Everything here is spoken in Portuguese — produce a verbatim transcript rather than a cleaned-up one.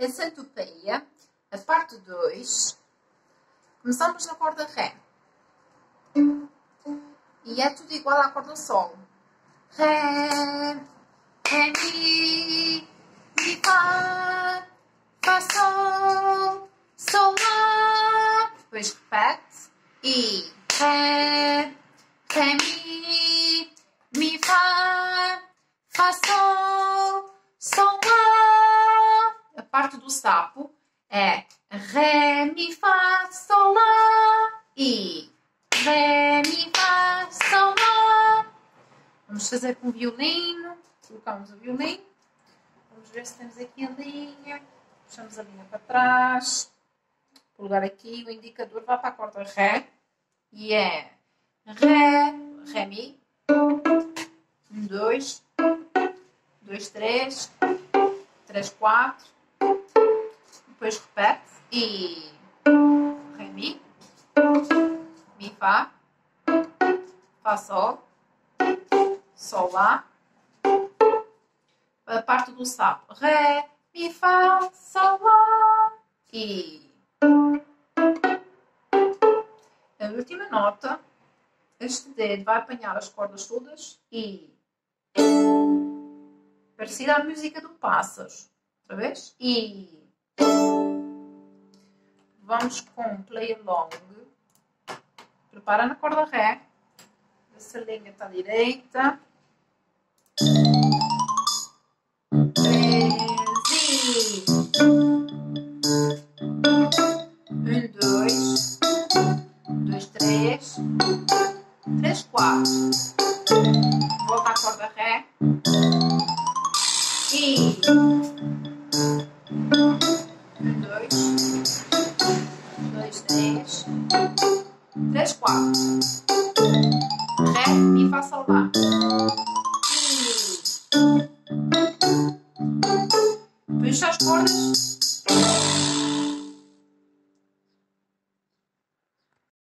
a centopeia, a parte dois. Começamos na corda Ré. E é tudo igual à corda Sol. Ré, Ré, Mi, Mi, Fá, Fá, Sol, Sol, Lá. Depois repete. E Ré, Ré, Mi, Mi, Fá, Fá, Sol, Sol, Lá. A parte do sapo é Ré, Mi, Fá, Sol, Lá. E Ré, Mi, Fá, Sol, Lá. Vamos fazer com o violino. Colocamos o violino. Vamos ver se temos aqui a linha. Puxamos a linha para trás. Vou lugar aqui. O indicador vai para a corda Ré. E é Ré, Ré, Mi. Um, dois. Dois, três. Três, quatro. Depois repete. E Ré, Mi. Mi, Fá. Fá, Sol. Sol, Lá. A parte do sapo. Ré, Mi, Fá, Sol, Lá. E a última nota, este dedo vai apanhar as cordas todas e parecida à música do pássaro. Outra vez. E vamos com play along. Prepara na corda Ré. Vê se a linha está direita. treze. Um, dois. Dois, três. Três, quatro. Volta à corda Ré. E um, dois. Dois, três. Três, quatro. Ré, Mi, Fá, Sol, Lá. E puxa as cordas.